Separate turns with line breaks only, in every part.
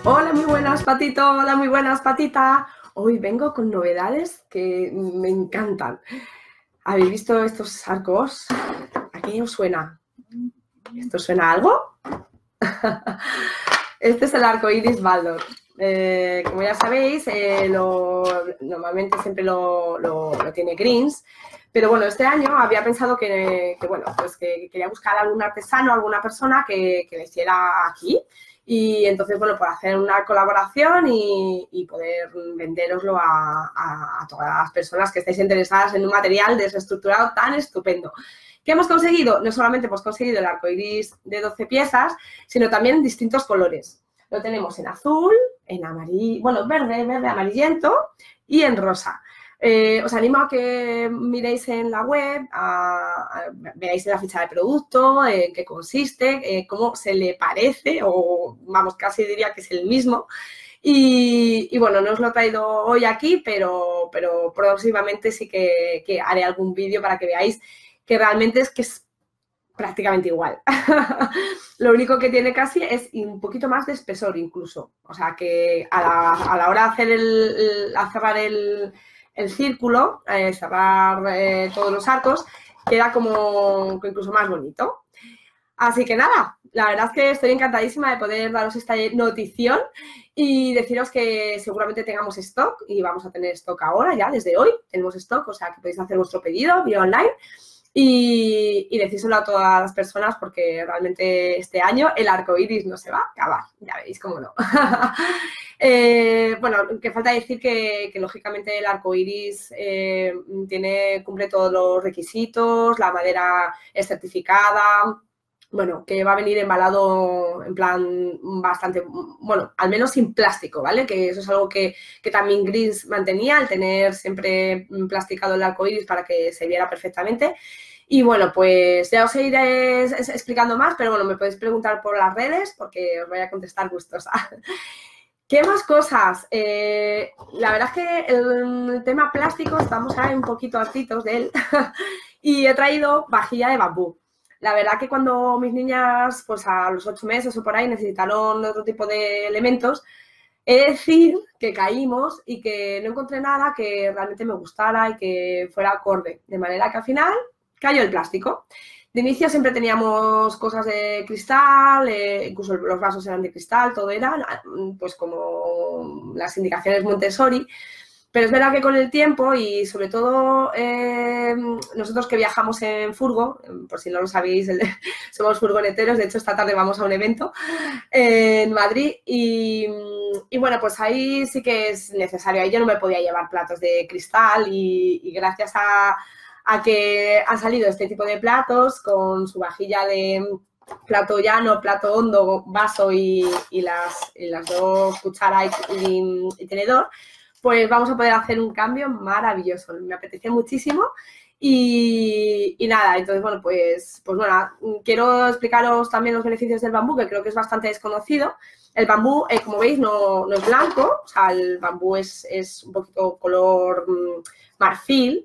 Hola, muy buenas, Patito. Hola, muy buenas, Patita. Hoy vengo con novedades que me encantan. ¿Habéis visto estos arcos? ¿A qué os suena? ¿Esto suena a algo? Este es el arco iris Baldor. Como ya sabéis, normalmente siempre lo tiene Greens, pero bueno, este año había pensado que quería buscar algún artesano, alguna persona que lo hiciera aquí. Y entonces, bueno, por hacer una colaboración y poder venderoslo a todas las personas que estéis interesadas en un material desestructurado tan estupendo. ¿Qué hemos conseguido? No solamente hemos conseguido el arco iris de 12 piezas, sino también en distintos colores. Lo tenemos en azul, en amarillo, bueno, verde, amarillento y en rosa. Os animo a que miréis en la web, veáis en la ficha de producto, en qué consiste, cómo se le parece, o vamos, casi diría que es el mismo. Y bueno, no os lo he traído hoy aquí, pero próximamente sí que haré algún vídeo para que veáis que realmente es prácticamente igual. Lo único que tiene casi es un poquito más de espesor incluso. O sea que a la hora de cerrar el círculo, cerrar todos los arcos, queda como incluso más bonito. Así que nada, la verdad es que estoy encantadísima de poder daros esta notición y deciros que seguramente tengamos stock y vamos a tener stock ahora ya, desde hoy tenemos stock, o sea que podéis hacer vuestro pedido vía online. Y decírselo a todas las personas porque realmente este año el arco iris no se va a acabar, ya veis cómo no. Bueno, que falta decir que lógicamente el arco iris cumple todos los requisitos, la madera es certificada, bueno, que va a venir embalado en plan bastante, bueno, al menos sin plástico, ¿vale? Que eso es algo que también Greens mantenía, el tener siempre plasticado el arco iris para que se viera perfectamente. Y bueno, pues ya os iré explicando más, pero bueno, me podéis preguntar por las redes porque os voy a contestar gustosa. ¿Qué más cosas? La verdad es que el tema plástico estamos ahí un poquito hartitos de él y he traído vajilla de bambú. La verdad que cuando mis niñas, pues a los 8 meses o por ahí, necesitaron otro tipo de elementos, he de decir que caímos y que no encontré nada que realmente me gustara y que fuera acorde. De manera que al final cayó el plástico. De inicio siempre teníamos cosas de cristal, incluso los vasos eran de cristal, todo era pues como las indicaciones Montessori. Pero es verdad que con el tiempo y sobre todo nosotros que viajamos en furgo, por si no lo sabéis, somos furgoneteros, de hecho esta tarde vamos a un evento en Madrid y bueno, pues ahí sí que es necesario, ahí yo no me podía llevar platos de cristal y gracias a que han salido este tipo de platos con su vajilla de plato llano, plato hondo, vaso y las dos cucharas y tenedor, pues vamos a poder hacer un cambio maravilloso. Me apetece muchísimo y nada, entonces, bueno, pues bueno, quiero explicaros también los beneficios del bambú, que creo que es bastante desconocido. El bambú, como veis, no es blanco, o sea, el bambú es un poquito color marfil.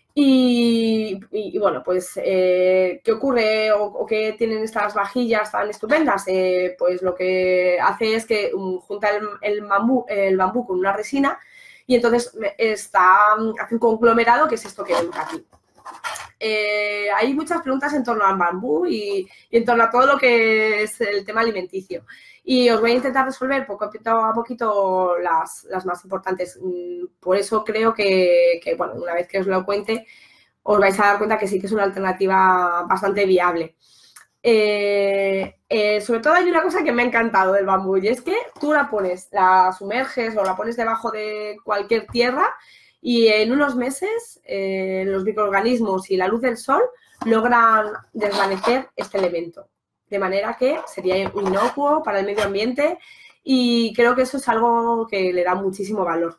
Y bueno, pues, ¿qué ocurre o qué tienen estas vajillas tan estupendas? Pues lo que hace es que junta el bambú con una resina y entonces hace un conglomerado que es esto que vemos aquí. Hay muchas preguntas en torno al bambú y en torno a todo lo que es el tema alimenticio. Y os voy a intentar resolver poco a poquito las más importantes. Por eso creo que, bueno, una vez que os lo cuente, os vais a dar cuenta que sí que es una alternativa bastante viable. Sobre todo hay una cosa que me ha encantado del bambú y es que tú la sumerges o la pones debajo de cualquier tierra y en unos meses los microorganismos y la luz del sol logran desvanecer este elemento. De manera que sería inocuo para el medio ambiente y creo que eso es algo que le da muchísimo valor.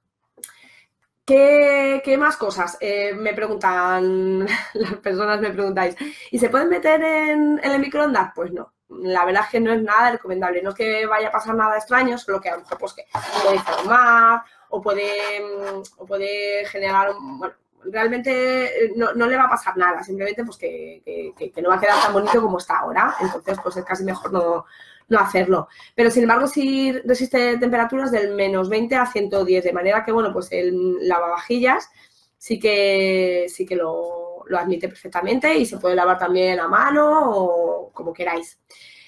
¿Qué más cosas? Me preguntan, las personas me preguntáis, ¿y se pueden meter en el microondas? Pues no, la verdad es que no es nada recomendable, no es que vaya a pasar nada extraño, solo que a lo mejor pues, que puede formar o puede generar, bueno, realmente no le va a pasar nada, simplemente pues que no va a quedar tan bonito como está ahora. Entonces, pues es casi mejor no hacerlo. Pero, sin embargo, sí resiste temperaturas del menos 20 a 110, de manera que, bueno, pues el lavavajillas sí que lo admite perfectamente y se puede lavar también a mano o como queráis.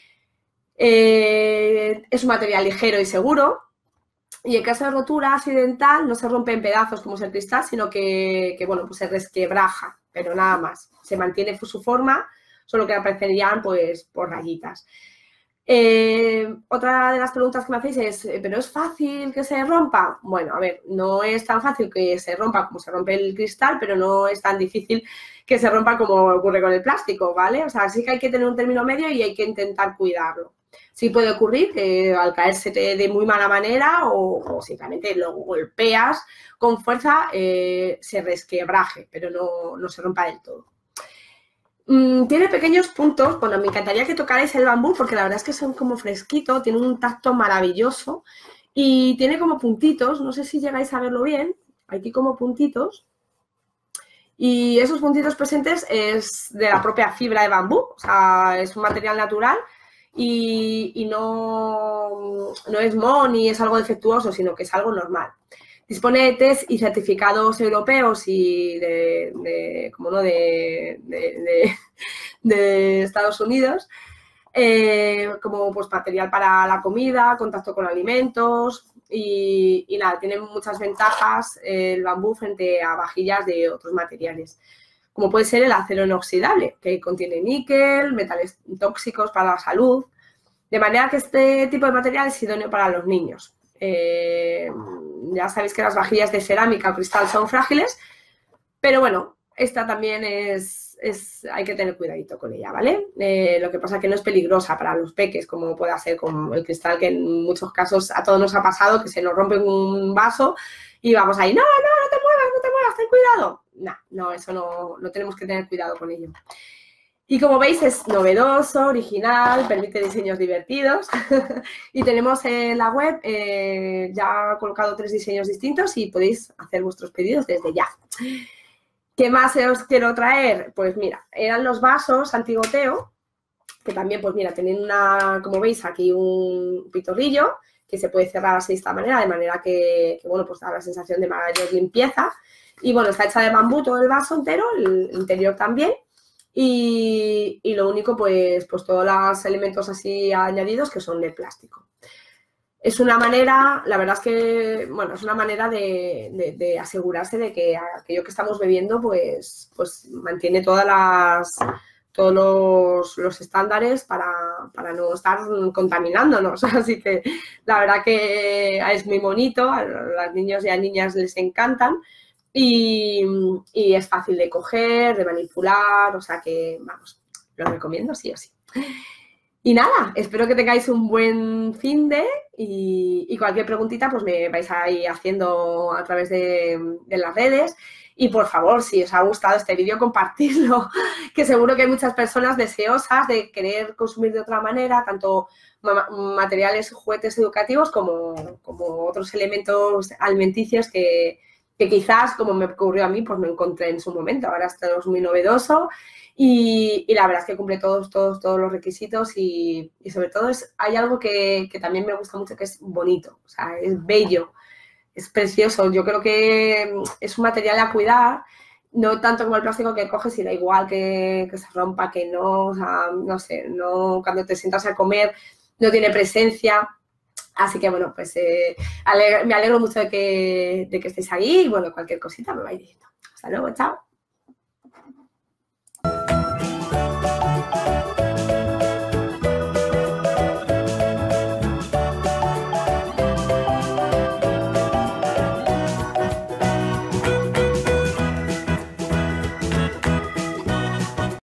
Es un material ligero y seguro. Y en caso de rotura accidental no se rompe en pedazos como es el cristal, sino que bueno, pues se resquebraja, pero nada más. Se mantiene su forma, solo que aparecerían pues por rayitas. Otra de las preguntas que me hacéis es, ¿pero es fácil que se rompa? Bueno, a ver, no es tan fácil que se rompa como se rompe el cristal, pero no es tan difícil que se rompa como ocurre con el plástico, ¿vale? O sea, sí que hay que tener un término medio y hay que intentar cuidarlo. Sí puede ocurrir que al caerse de muy mala manera o simplemente lo golpeas con fuerza, se resquebraje, pero no se rompa del todo. Tiene pequeños puntos. Bueno, me encantaría que tocarais el bambú porque la verdad es que son como fresquito, tiene un tacto maravilloso y tiene como puntitos, no sé si llegáis a verlo bien, aquí como puntitos. Y esos puntitos presentes es de la propia fibra de bambú, o sea, es un material natural y no es moho ni es algo defectuoso, sino que es algo normal. Dispone de test y certificados europeos y de Estados Unidos, como pues material para la comida, contacto con alimentos y nada, tiene muchas ventajas el bambú frente a vajillas de otros materiales, como puede ser el acero inoxidable, que contiene níquel, metales tóxicos para la salud, de manera que este tipo de material es idóneo para los niños. Ya sabéis que las vajillas de cerámica o cristal son frágiles, pero bueno, esta también hay que tener cuidadito con ella, ¿vale? Lo que pasa es que no es peligrosa para los peques, como puede ser con el cristal, que en muchos casos a todos nos ha pasado, que se nos rompe un vaso y vamos ahí, no te muevas, ten cuidado. No, eso no tenemos que tener cuidado con ello. Y como veis es novedoso, original, permite diseños divertidos y tenemos en la web ya colocado 3 diseños distintos y podéis hacer vuestros pedidos desde ya. ¿Qué más os quiero traer? Pues mira, eran los vasos antigoteo, que también pues mira, tienen como veis aquí un pitorrillo que se puede cerrar así de esta manera, de manera que bueno, pues da la sensación de mayor limpieza. Y bueno, está hecha de bambú todo el vaso entero, el interior también. Y lo único, pues todos los elementos así añadidos que son de plástico. Es una manera, la verdad es que, bueno, es una manera de asegurarse de que aquello que estamos bebiendo, pues mantiene todos los estándares para no estar contaminándonos. Así que la verdad que es muy bonito, a los niños y a niñas les encantan. Y es fácil de coger, de manipular, o sea que, vamos, lo recomiendo sí o sí. Y nada, espero que tengáis un buen finde y cualquier preguntita pues me vais a ir haciendo a través de las redes. Y por favor, si os ha gustado este vídeo, compartidlo, que seguro que hay muchas personas deseosas de querer consumir de otra manera, tanto materiales, juguetes educativos como otros elementos alimenticios que quizás, como me ocurrió a mí, pues no encontré en su momento. Ahora esto es muy novedoso y la verdad es que cumple todos los requisitos y sobre todo hay algo que también me gusta mucho, que es bonito, o sea, es bello, es precioso. Yo creo que es un material a cuidar, no tanto como el plástico que coges y da igual que se rompa, que no, o sea, no sé, no, cuando te sientas a comer no tiene presencia. Así que, bueno, pues me alegro mucho de que estéis ahí y, bueno, cualquier cosita me vais diciendo. Hasta luego, chao.